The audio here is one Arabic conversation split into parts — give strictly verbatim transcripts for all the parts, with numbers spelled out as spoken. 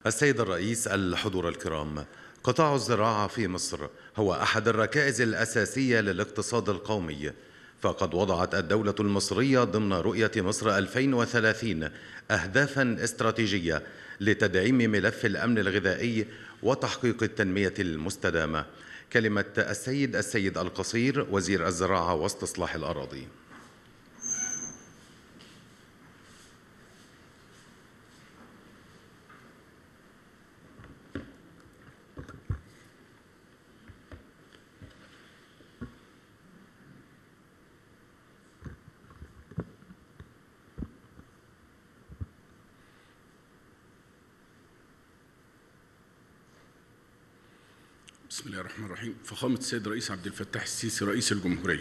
السيد الرئيس، الحضور الكرام، قطاع الزراعة في مصر هو أحد الركائز الأساسية للاقتصاد القومي، فقد وضعت الدولة المصرية ضمن رؤية مصر ألفين وثلاثين أهدافاً استراتيجية لتدعيم ملف الأمن الغذائي وتحقيق التنمية المستدامة. كلمة السيد السيد القصير، وزير الزراعة واستصلاح الأراضي. بسم الله الرحمن الرحيم. فخامة السيد الرئيس عبد الفتاح السيسي رئيس الجمهورية،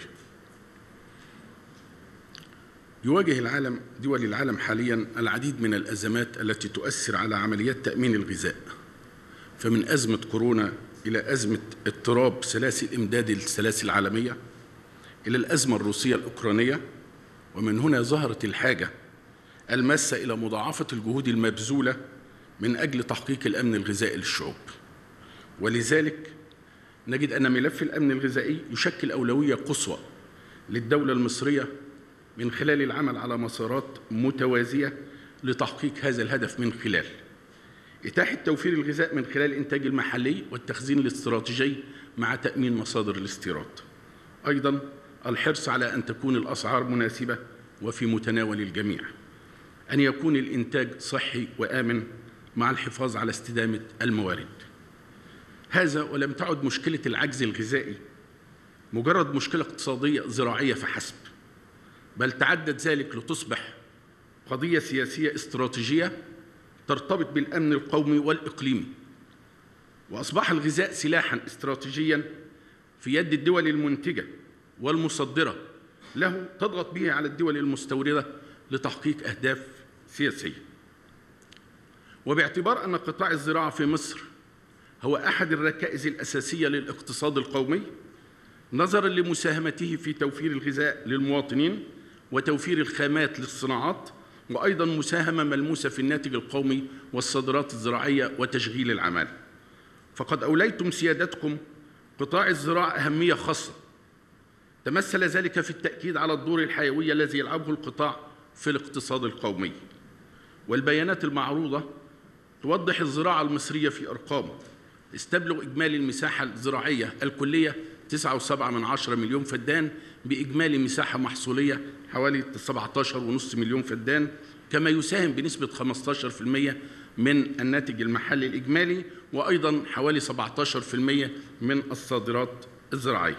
يواجه العالم دول العالم حاليا العديد من الأزمات التي تؤثر على عمليات تأمين الغذاء، فمن أزمة كورونا إلى أزمة اضطراب سلاسل إمداد السلاسل العالمية إلى الأزمة الروسية الأوكرانية، ومن هنا ظهرت الحاجة الماسة إلى مضاعفة الجهود المبذولة من أجل تحقيق الأمن الغذائي للشعوب. ولذلك نجد أن ملف الأمن الغذائي يشكل أولوية قصوى للدولة المصرية من خلال العمل على مسارات متوازية لتحقيق هذا الهدف، من خلال إتاحة توفير الغذاء من خلال الإنتاج المحلي والتخزين الاستراتيجي مع تأمين مصادر الاستيراد. أيضاً الحرص على أن تكون الأسعار مناسبة وفي متناول الجميع، أن يكون الإنتاج صحي وآمن مع الحفاظ على استدامة الموارد. هذا ولم تعد مشكلة العجز الغذائي مجرد مشكلة اقتصادية زراعية فحسب، بل تعدت ذلك لتصبح قضية سياسية استراتيجية ترتبط بالأمن القومي والإقليمي، وأصبح الغذاء سلاحاً استراتيجياً في يد الدول المنتجة والمصدرة له، تضغط به على الدول المستوردة لتحقيق أهداف سياسية. وباعتبار أن قطاع الزراعة في مصر هو أحد الركائز الأساسية للاقتصاد القومي، نظراً لمساهمته في توفير الغذاء للمواطنين وتوفير الخامات للصناعات، وأيضاً مساهمة ملموسة في الناتج القومي والصادرات الزراعية وتشغيل العمالة، فقد أوليتم سيادتكم قطاع الزراعة أهمية خاصة، تمثل ذلك في التأكيد على الدور الحيوي الذي يلعبه القطاع في الاقتصاد القومي. والبيانات المعروضة توضح الزراعة المصرية في أرقام. استبلغ إجمالي المساحة الزراعية الكلية تسعة وسبعة من عشرة مليون فدان، بإجمالي مساحة محصولية حوالي سبعة عشر ونصف مليون فدان، كما يساهم بنسبة خمسة عشر بالمئة من الناتج المحلي الإجمالي، وأيضاً حوالي سبعة عشر بالمئة من الصادرات الزراعية.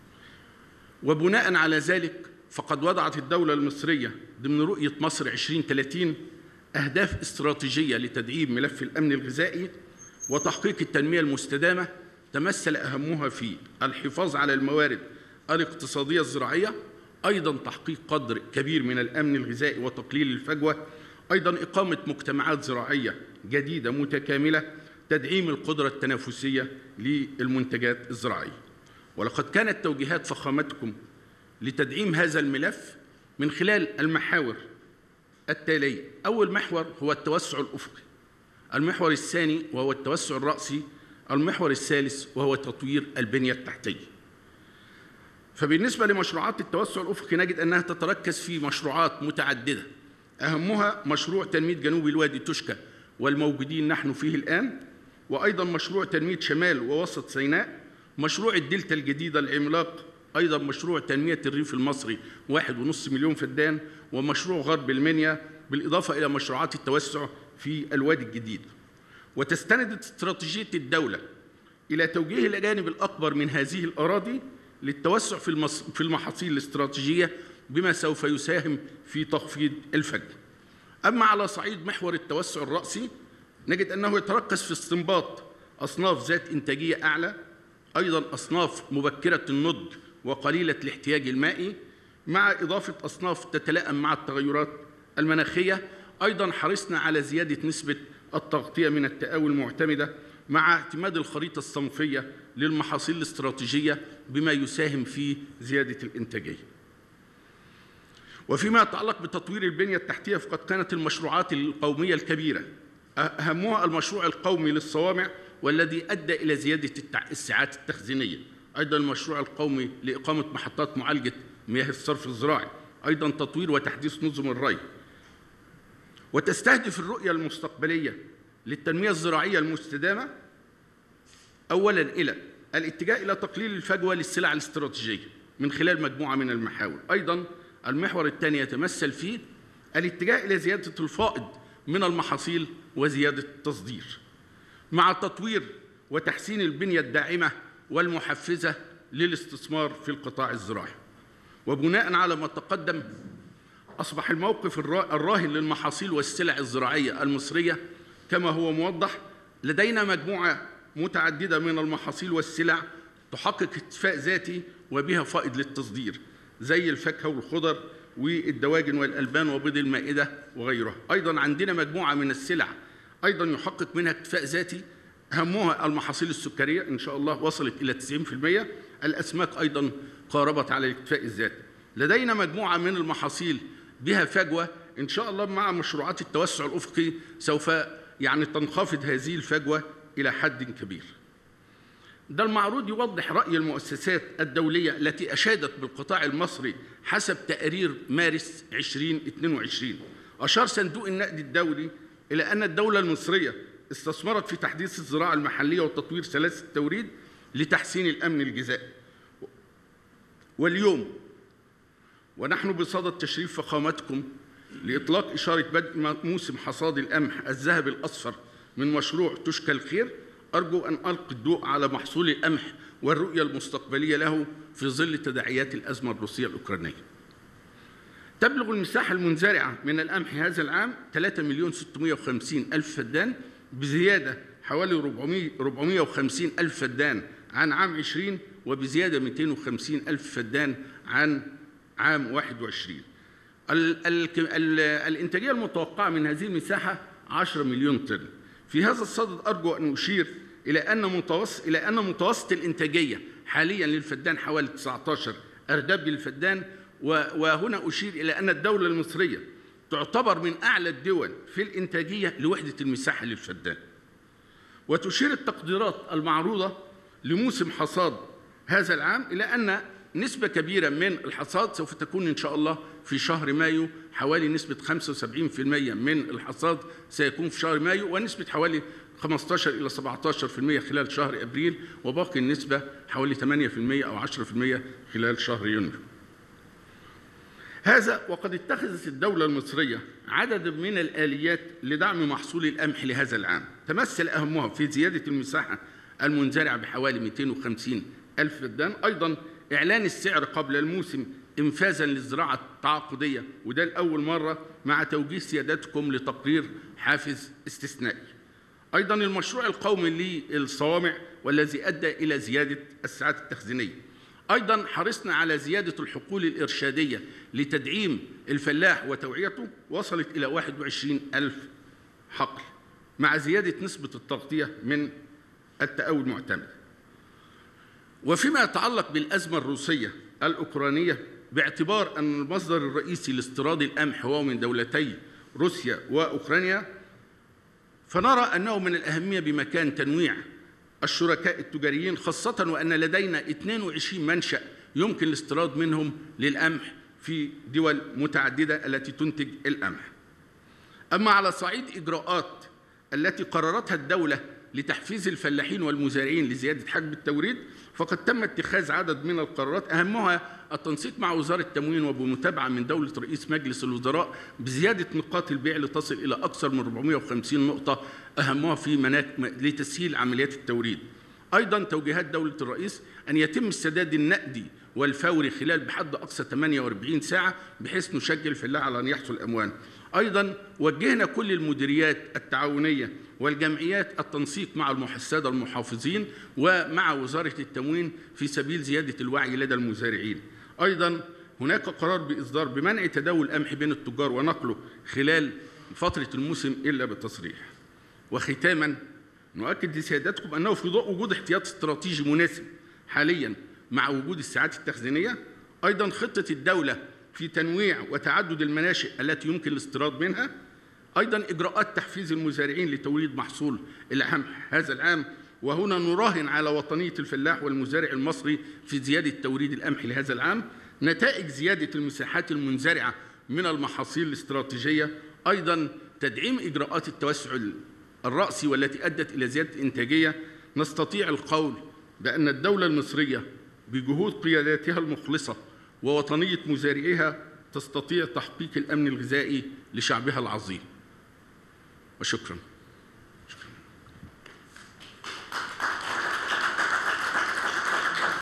وبناءً على ذلك فقد وضعت الدولة المصرية ضمن رؤية مصر عشرين ثلاثين أهداف استراتيجية لتدعيم ملف الأمن الغذائي وتحقيق التنمية المستدامة، تمثل أهمها في الحفاظ على الموارد الاقتصادية الزراعية، أيضاً تحقيق قدر كبير من الأمن الغذائي وتقليل الفجوة، أيضاً إقامة مجتمعات زراعية جديدة متكاملة، تدعيم القدرة التنافسية للمنتجات الزراعية. ولقد كانت توجيهات فخامتكم لتدعيم هذا الملف من خلال المحاور التالية. أول محور هو التوسع الأفقي، المحور الثاني وهو التوسع الرأسي، المحور الثالث وهو تطوير البنية التحتية. فبالنسبة لمشروعات التوسع الأفقي نجد أنها تتركز في مشروعات متعددة، أهمها مشروع تنمية جنوب الوادي توشكا والموجودين نحن فيه الآن، وأيضاً مشروع تنمية شمال ووسط سيناء، مشروع الدلتا الجديدة العملاق، أيضاً مشروع تنمية الريف المصري واحد ونصف مليون فدان، ومشروع غرب المنيا، بالإضافة إلى مشروعات التوسع في الوادي الجديد. وتستند استراتيجية الدولة إلى توجيه الجانب الأكبر من هذه الأراضي للتوسع في المحاصيل الاستراتيجية، بما سوف يساهم في تخفيض الفجوة. أما على صعيد محور التوسع الرأسي نجد أنه يتركز في استنباط أصناف ذات إنتاجية أعلى، أيضاً أصناف مبكرة النضج وقليلة الاحتياج المائي، مع إضافة أصناف تتلائم مع التغيرات المناخية. أيضاً حرصنا على زيادة نسبة التغطية من التقاوي المعتمدة مع اعتماد الخريطة الصنفية للمحاصيل الاستراتيجية، بما يساهم في زيادة الإنتاجية. وفيما يتعلق بتطوير البنية التحتية، فقد كانت المشروعات القومية الكبيرة أهمها المشروع القومي للصوامع والذي أدى إلى زيادة السعات التخزينية. أيضا المشروع القومي لإقامة محطات معالجة مياه الصرف الزراعي. أيضا تطوير وتحديث نظم الري. وتستهدف الرؤية المستقبلية للتنمية الزراعية المستدامة أولا إلى الاتجاه إلى تقليل الفجوة للسلع الاستراتيجية من خلال مجموعة من المحاور. أيضا المحور الثاني يتمثل في الاتجاه إلى زيادة الفائض من المحاصيل وزيادة التصدير، مع تطوير وتحسين البنية الداعمة والمحفزة للاستثمار في القطاع الزراعي. وبناء على ما تقدم، أصبح الموقف الراهن للمحاصيل والسلع الزراعية المصرية كما هو موضح. لدينا مجموعة متعددة من المحاصيل والسلع تحقق اكتفاء ذاتي وبها فائض للتصدير، زي الفاكهة والخضر والدواجن والألبان وبيض المائدة وغيرها. أيضا عندنا مجموعة من السلع أيضا يحقق منها اكتفاء ذاتي، أهمها المحاصيل السكرية إن شاء الله وصلت إلى تسعين بالمئة. الأسماك أيضا قاربت على الاكتفاء الذاتي. لدينا مجموعة من المحاصيل بها فجوة إن شاء الله مع مشروعات التوسع الأفقي سوف يعني تنخفض هذه الفجوة إلى حد كبير. ده المعروض يوضح رأي المؤسسات الدولية التي أشادت بالقطاع المصري حسب تقرير مارس ألفين واثنين وعشرين. أشار صندوق النقد الدولي إلى أن الدولة المصرية استثمرت في تحديث الزراعة المحلية وتطوير سلاسل التوريد لتحسين الأمن الغذائي. واليوم ونحن بصدد تشريف فخامتكم لإطلاق إشارة بدء موسم حصاد القمح الذهبي الأصفر من مشروع تشكى الخير، أرجو أن ألقي الضوء على محصول القمح والرؤية المستقبلية له في ظل تداعيات الأزمة الروسية الأوكرانية. تبلغ المساحة المنزرعة من القمح هذا العام ثلاثة مليون وستمئة وخمسين ألف فدان، بزيادة حوالي أربعمئة وخمسين ألف فدان عن عام عشرين، وبزيادة مئتين وخمسين ألف فدان عن عام واحد وعشرين. ال ال ال الإنتاجية المتوقعة من هذه المساحة عشرة مليون طن. في هذا الصدد أرجو أن أشير إلى أن متوسط إلى أن متوسط الإنتاجية حالياً للفدان حوالي تسعة عشر أرداب للفدان، وهنا أشير إلى أن الدولة المصرية تعتبر من أعلى الدول في الإنتاجية لوحدة المساحة للفدان. وتشير التقديرات المعروضة لموسم حصاد هذا العام إلى أن نسبة كبيرة من الحصاد سوف تكون إن شاء الله في شهر مايو، حوالي نسبة خمسة وسبعين بالمئة من الحصاد سيكون في شهر مايو، ونسبة حوالي خمسة عشر إلى سبعة عشر بالمئة خلال شهر أبريل، وباقي النسبة حوالي ثمانية بالمئة أو عشرة بالمئة خلال شهر يونيو. هذا وقد اتخذت الدولة المصرية عدد من الآليات لدعم محصول القمح لهذا العام، تمثل أهمها في زيادة المساحة المنزرعة بحوالي مئتين وخمسين ألف فدان. أيضا إعلان السعر قبل الموسم إنفاذاً للزراعة التعاقدية، وده لأول مرة، مع توجيه سيادتكم لتقرير حافز استثنائي. أيضاً المشروع القومي للصوامع والذي أدى إلى زيادة السعات التخزينية. أيضاً حرصنا على زيادة الحقول الإرشادية لتدعيم الفلاح وتوعيته، وصلت إلى واحد وعشرين ألف حقل، مع زيادة نسبة التغطية من التقاوي المعتمدة. وفيما يتعلق بالأزمة الروسية الأوكرانية، باعتبار أن المصدر الرئيسي لاستيراد القمح هو من دولتي روسيا وأوكرانيا، فنرى أنه من الأهمية بمكان تنويع الشركاء التجاريين، خاصة وأن لدينا اثنين وعشرين منشأ يمكن الاستيراد منهم للقمح في دول متعددة التي تنتج القمح. أما على صعيد إجراءات التي قررتها الدولة لتحفيز الفلاحين والمزارعين لزيادة حجم التوريد، فقد تم اتخاذ عدد من القرارات، أهمها التنسيق مع وزارة التموين وبمتابعة من دولة رئيس مجلس الوزراء بزيادة نقاط البيع لتصل إلى أكثر من أربعمئة وخمسين نقطة، أهمها في مناك لتسهيل عمليات التوريد. أيضاً توجيهات دولة الرئيس أن يتم السداد النقدي والفوري خلال بحد أقصى ثمانية وأربعين ساعة، بحيث نشجع الفلاح على أن يحصل أموال. أيضاً وجهنا كل المديريات التعاونية والجمعيات التنسيق مع السادة المحافظين ومع وزارة التموين في سبيل زيادة الوعي لدى المزارعين. أيضاً هناك قرار بإصدار بمنع تداول القمح بين التجار ونقله خلال فترة الموسم إلا بالتصريح. وختاماً نؤكد لسيادتكم أنه في ضوء وجود احتياط استراتيجي مناسب حالياً مع وجود الساعات التخزينية، أيضاً خطة الدولة في تنويع وتعدد المناشئ التي يمكن الاستيراد منها، أيضا إجراءات تحفيز المزارعين لتوريد محصول القمح هذا العام، وهنا نراهن على وطنية الفلاح والمزارع المصري في زيادة توريد القمح لهذا العام. نتائج زيادة المساحات المنزرعة من المحاصيل الاستراتيجية، أيضا تدعيم إجراءات التوسع الرأسي والتي أدت إلى زيادة الإنتاجية. نستطيع القول بأن الدولة المصرية بجهود قياداتها المخلصة ووطنية مزارعيها تستطيع تحقيق الأمن الغذائي لشعبها العظيم. وشكرا.